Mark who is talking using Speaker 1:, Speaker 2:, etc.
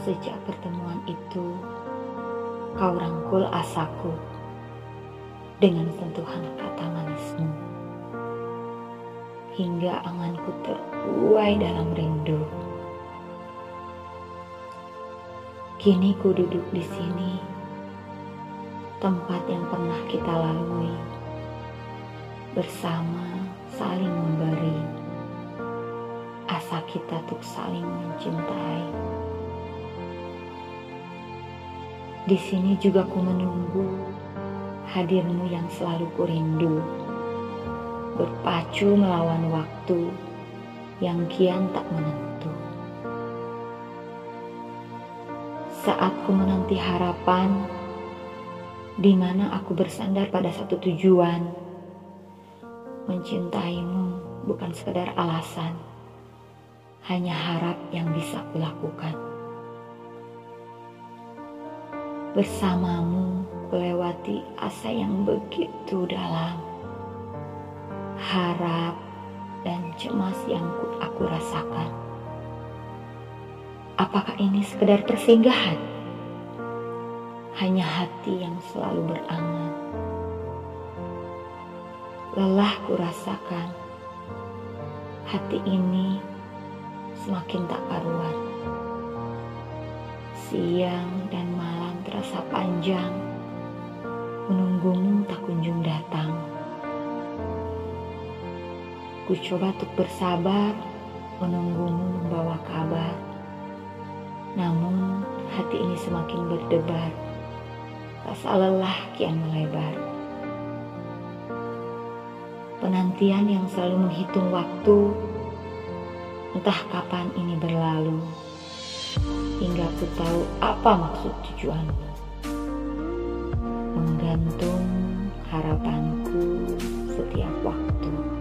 Speaker 1: Sejak pertemuan itu, kau rangkul asaku dengan sentuhan kata manismu, hingga anganku terbuai dalam rindu. Kini ku duduk di sini, tempat yang pernah kita lalui, bersama saling memberi asa kita untuk saling mencintai. Di sini juga ku menunggu hadirmu yang selalu ku rindu, berpacu melawan waktu yang kian tak menentu. Saat ku menanti harapan, di mana aku bersandar pada satu tujuan, mencintaimu bukan sekedar alasan, hanya harap yang bisa kulakukan. Bersamamu kulewati asa yang begitu dalam, harap dan cemas yang aku rasakan. Apakah ini sekedar persinggahan? Hanya hati yang selalu berangan. Lelah ku rasakan, hati ini semakin tak karuan. Siang dan malam terasa panjang, menunggumu tak kunjung datang. Ku coba untuk bersabar, menunggumu membawa kabar. Namun hati ini semakin berdebar, rasa lelah kian melebar. Penantian yang selalu menghitung waktu, entah kapan ini berlalu, hingga ku tahu apa maksud tujuanmu. Menggantung harapanku setiap waktu.